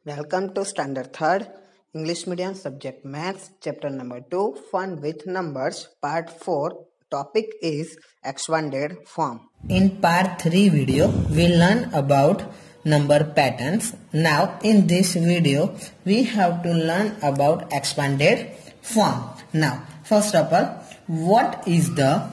Welcome to Standard 3rd English Medium Subject Maths Chapter number 2 Fun with Numbers Part 4. Topic is expanded form. In part 3 video we learn about number patterns. Now in this video we have to learn about expanded form. Now first of all, what is the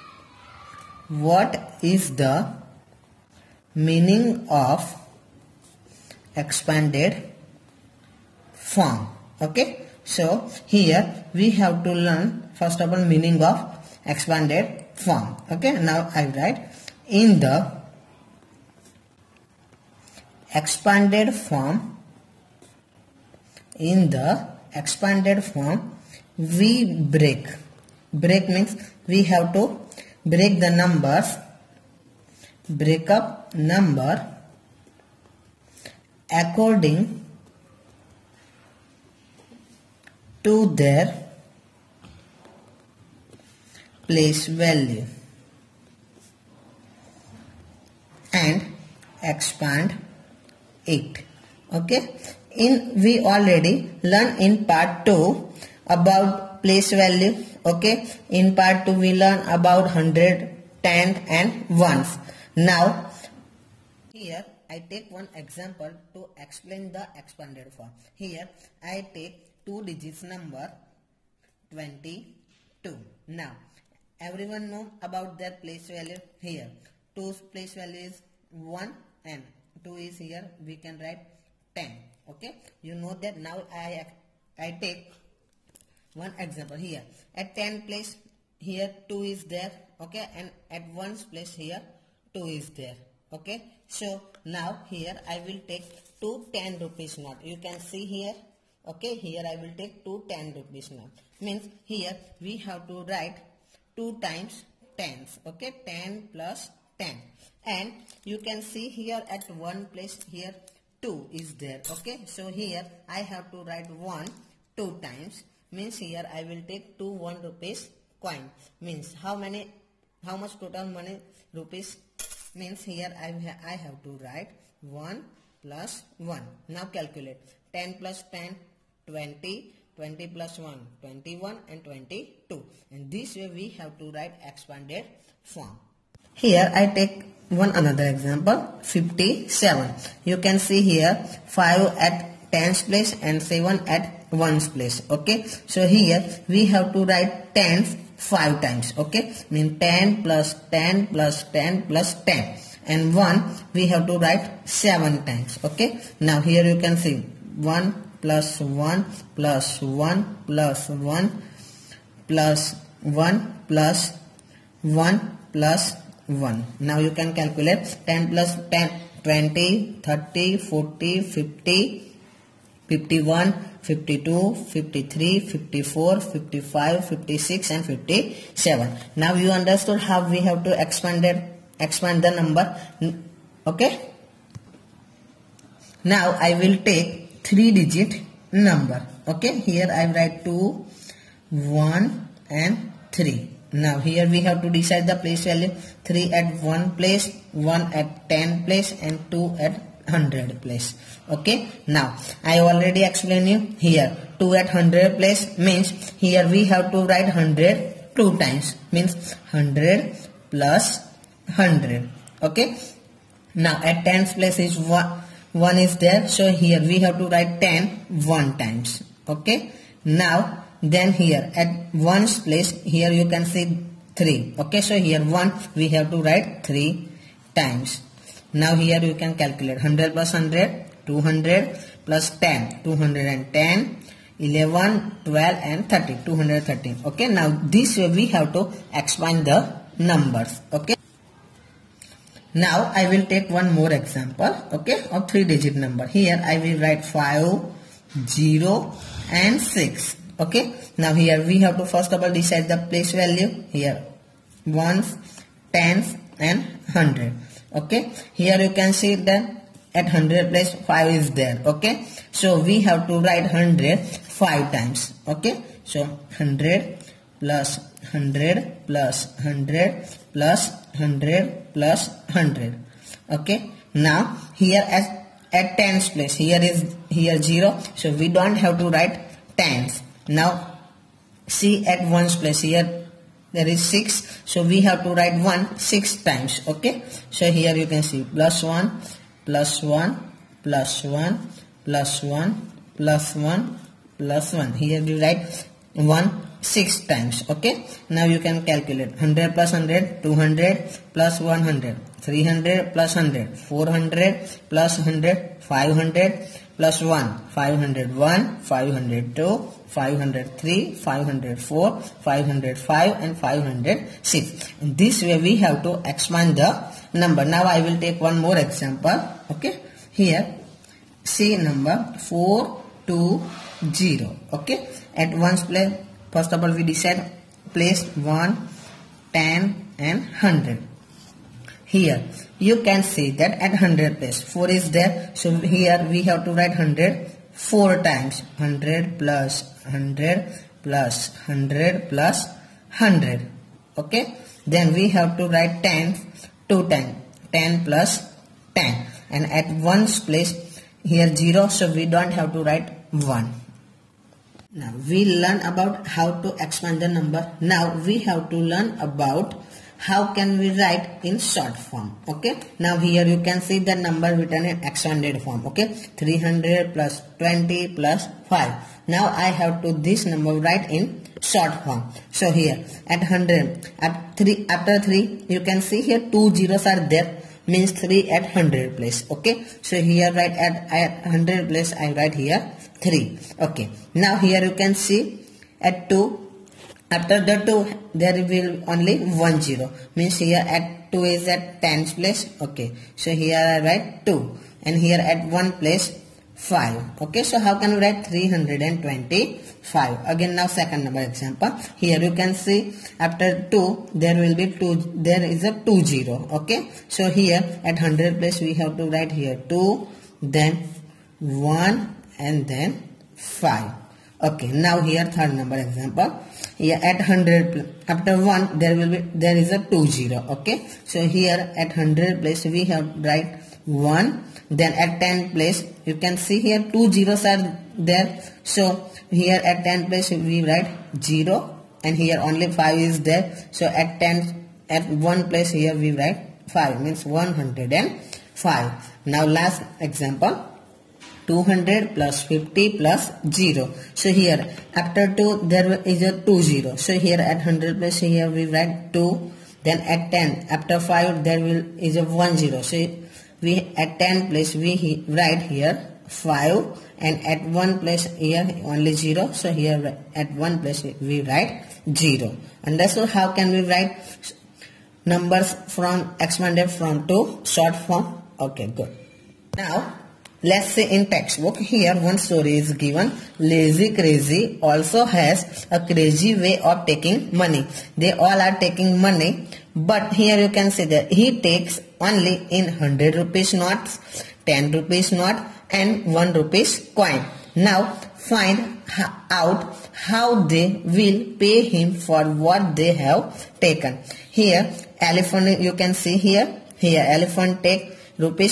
meaning of expanded form? Okay, so here we have to learn first of all meaning of expanded form. Okay, now I write in the expanded form. In the expanded form we break means we have to break the numbers, break up number according to their place value and expand it. Okay, we already learned in part 2 about place value. Okay, in part 2 we learn about 100, 10 and ones. Now here I take one example to explain the expanded form. Here I take 2 digits number 22. Now everyone know about their place value. Here 2's place value is 1 and 2 is here, we can write 10. Okay, you know that. Now I take one example. Here at 10 place here 2 is there. Okay, and at 1's place here 2 is there. Okay, so now here I will take 2 10 rupees note. You can see here. Okay, here I will take 2 10 rupees note. Means here we have to write 2 times 10s. Okay, 10 plus 10. And you can see here at one place here 2 is there. Okay, so here I have to write 1 2 times. Means here I will take 2 1 rupees coin. Means how much total money rupees? Means here I have to write 1 plus 1. Now calculate 10 plus 10 20, 20 plus 1 21 and 22. And this way we have to write expanded form. Here I take another example 57. You can see here 5 at 10's place and 7 at 1's place. Okay, so here we have to write 10 5 times. Okay, mean 10 plus 10 plus 10 plus 10 and 1 we have to write 7 times. Okay, now here you can see 1 plus 1 plus 1 plus 1 plus 1 plus 1 plus 1. Now you can calculate 10 plus 10 20 30 40 50 51 52 53 54 55 56 and 57. Now you understood how we have to expand the number. Okay, now I will take 3 digit number. Okay, here I write 2 1 and 3. Now here we have to decide the place value. 3 at 1 place, 1 at 10 place and 2 at 100 place. Okay, now I already explained you here 2 at 100 place means here we have to write 100 2 times. Means 100 plus 100. Okay, now at 10's place is 1 is there, so here we have to write 10 1 times. Okay, now then here at 1's place here you can see 3. Okay, so here 1 we have to write 3 times. Now here you can calculate 100 plus 100 200 plus 10 210 11 12 and 30 213. Okay, now this way we have to expand the numbers. Okay, now I will take one more example. Okay, of 3 digit number. Here I will write 5 0 and 6. Okay, now here we have to first of all decide the place value. Here 1s 10s and 100. Okay, here you can see that at 100 place 5 is there. Okay, so we have to write 100 5 times. Okay, so 100 plus 100 plus 100 plus 100 plus 100. Okay, now here as at tens place, here 0, so we don't have to write tens. Now see at ones place, here there is 6, so we have to write 1 6 times. Okay, so here you can see plus 1 plus 1 plus 1 plus 1 plus 1 plus 1. Here we write 1 6 times. Okay, now you can calculate 100 plus 100, 200 plus 100, 300 plus 100, 400 plus 100, 500 plus 1, 501, 502, 503, 504, 505 and 506. In this way we have to expand the number. Now I will take one more example. Okay, here see number 420. Okay, at ones place, first of all we decide place 1, 10 and 100. Here you can see that at 100 place 4 is there, so here we have to write 100 4 times. 100 plus 100 plus 100 plus 100. Okay, then we have to write 10 2 times. 10 plus 10, and at ones place here 0, so we don't have to write 1. Now we learn about how to expand the number. Now we have to learn about how can we write in short form. Okay, now here you can see the number written in expanded form. Okay, 300 plus 20 plus 5. Now I have to this number write in short form. So here at 100, after 3 you can see here 2 zeros are there, means 3 at 100 place. Okay, so here write at 100 place I write here 3. Okay, now here you can see at 2, after the 2 there will only 1 0, means here at 2 is at tens place. Okay, so here I write 2, and here at 1 place 5. Okay, so how can we write 325? Again, now second number example. Here you can see after 2 there will be 2, there is a 2 0. Okay, so here at 100 place we have to write here 2, then 1 and then 5. Okay, now here third number example. Here at 100 after 1 there is a 2 0. Okay, so here at 100 place we have to write 1, then at 10 place you can see here 2 zeros are there, so here at 10 place we write 0, and here only 5 is there, so at 1 place here we write 5, means 105. Now last example, 200 plus 50 plus 0. So here after 2 there is a 2 0. So here at 100 place here we write 2. Then at 10 after 5 there is a 1 0. So we at 10 place we write here 5, and at 1 place here only 0. So here at 1 place we write 0. And that's how can we write numbers from expanded form to short form. Okay, good. Now let's say in textbook, here one story is given. Lazy Crazy also has a crazy way of taking money. They all are taking money, but here you can see that he takes only in 100 rupees notes, 10 rupees note and 1 rupees coin. Now find out how they will pay him for what they have taken. Here elephant, you can see here elephant take rupees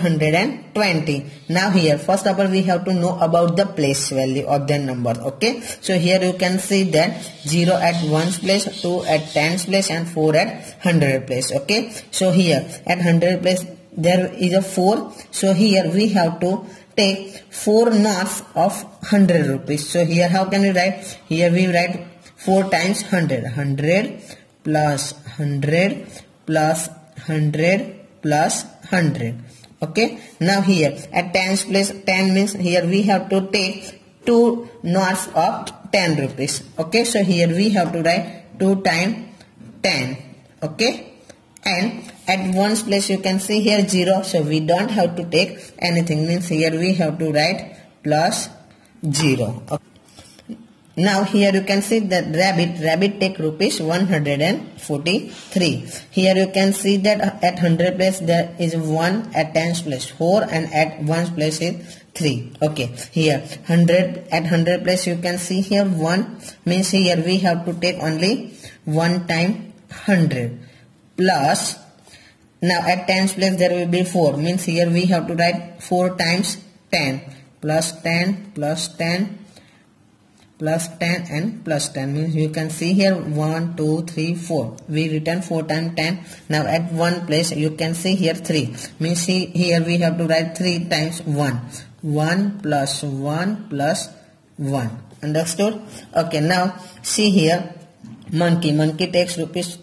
420. Now here first of all we have to know about the place value of the number. Okay, so here you can see that 0 at 1's place, 2 at 10's place and 4 at 100 place. Okay, so here at 100 place there is a 4, so here we have to take 4 notes of 100 rupees. So here how can we write? Here we write 4 times 100, 100 plus 100 plus 100 plus 100. Okay, now here at 10's place, 10 means here we have to take 2 notes of 10 rupees. Okay, so here we have to write 2 times 10. Okay, and at 1's place you can see here 0, so we don't have to take anything, means here we have to write plus 0. Okay. Now here you can see that rabbit take rupees 143. Here you can see that at 100 place there is 1, at 10's place 4 and at 1's place is 3. Okay, here 100 at 100 place you can see here 1, means here we have to take only 1 time 100 plus, Now at tens place there will be 4, means here we have to write 4 times 10 plus 10 plus 10 plus 10 and plus 10, means you can see here 1 2 3 4, we written 4 times 10. Now at one place you can see here 3, means here we have to write 3 times 1, 1 plus 1 plus 1. Understood? Okay, now see here monkey takes rupees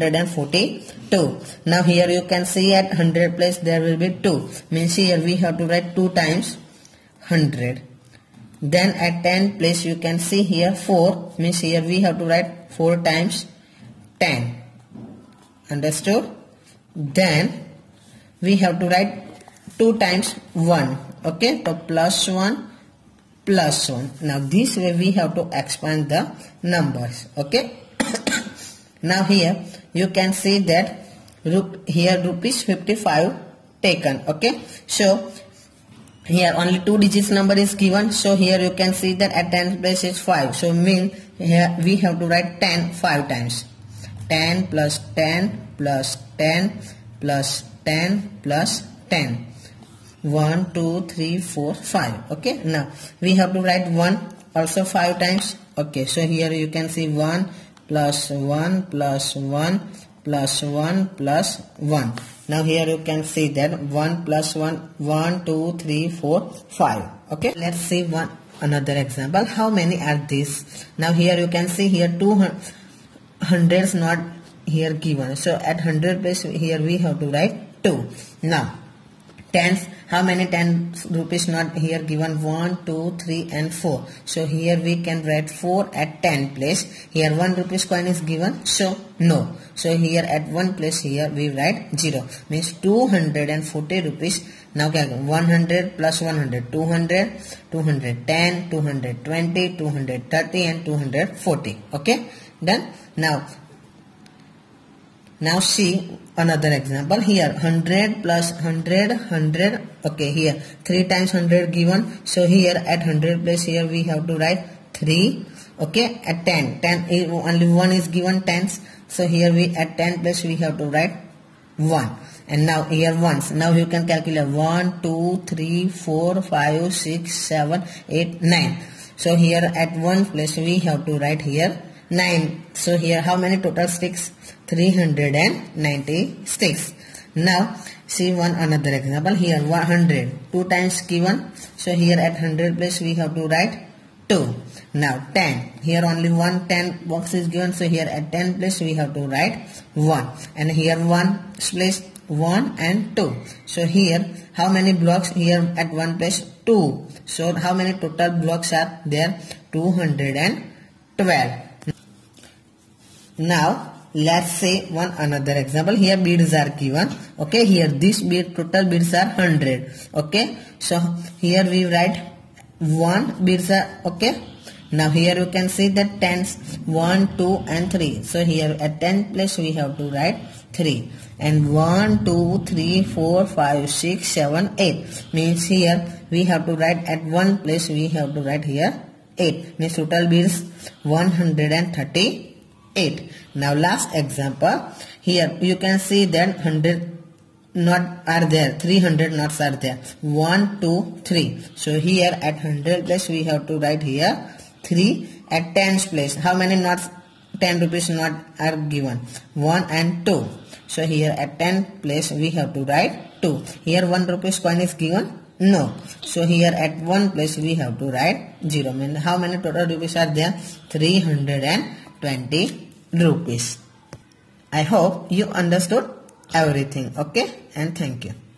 242. Now here you can see at 100 place there will be 2, means here we have to write 2 times 100. Then at 10 place you can see here 4, means here we have to write 4 times 10. Understood? Then we have to write 2 times 1. Okay, so plus 1 plus 1. Now this way we have to expand the numbers. Okay. Now here you can see that here rupees 55 taken. Okay, so here only 2 digits number is given, so here you can see that at 10 place is 5, so mean here we have to write 10 5 times. 10 plus 10 plus 10 plus 10 plus 10, 1 2 3 4 5. Okay, now we have to write 1 also 5 times. Okay, so here you can see 1 plus 1 plus 1 plus 1 plus 1. Now here you can see that 1 plus 1, 1 2 3 4 5. Okay, let's see another example. How many are these? Now here you can see here 2 hundreds not here given, so at 100 place here we have to write 2. Now tens, how many 10 rupees not here given? 1 2 3 and 4, so here we can write 4 at 10 place. Here 1 rupees coin is given, so no, so here at 1 place here we write 0, means 240 rupees. Now 100 plus 100, 200, 210, 220, 230 and 240. Okay, done. Now see another example. Here 100 plus 100, 100. Okay, here 3 times 100 given, so here at 100 place here we have to write 3. Okay, at 10 only 1 is given, tens, so here we at 10 place we have to write 1. And now here ones, now you can calculate 1 2 3 4 5 6 7 8 9, so here at 1 place we have to write here 9. So here how many total sticks? 396. Now see another example. Here 100, 2 times given, so here at 100 place we have to write 2. Now 10, here only 1 10 box is given, so here at 10 place we have to write 1. And here 1 place 1 and 2, so here how many blocks? Here at 1 place 2, so how many total blocks are there? 212. Now let's say another example. Here beads are given. Okay, here this bead total beads are 100. Okay, so here we write 1 beads are. Okay, now here you can see that tens 1 2 and 3, so here at 10 place we have to write 3. And 1 2 3 4 5 6 7 8, means here we have to write at 1 place we have to write here 8, means total beads 138. Now last example. Here you can see that 100 not are there, 300 knots are there, 1 2 3, so here at 100 place we have to write here 3. At tens place how many knots? 10 rupees knot are given, 1 and 2, so here at 10 place we have to write 2. Here 1 rupees coin is given, no, so here at 1 place we have to write 0. Means how many total rupees are there? 320 rupees. I hope you understood everything. Okay, and thank you.